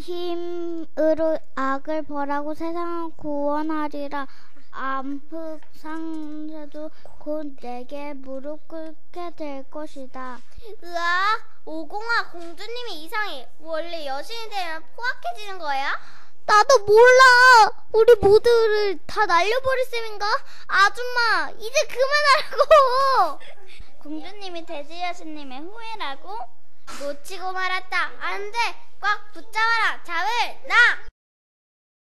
힘으로 악을 벌하고 세상을 구원하리라. 암흑상자도 곧 내게 무릎 꿇게 될 것이다. 으아, 오공아, 공주님이 이상해. 원래 여신이 되면 포악해지는 거야? 나도 몰라. 우리 모두를 다 날려버릴 셈인가? 아줌마, 이제 그만하라고. 공주님이 돼지 여신님의 후예라고? 놓치고 말았다. 안 돼. 꽉 붙잡아라. 잡을 나.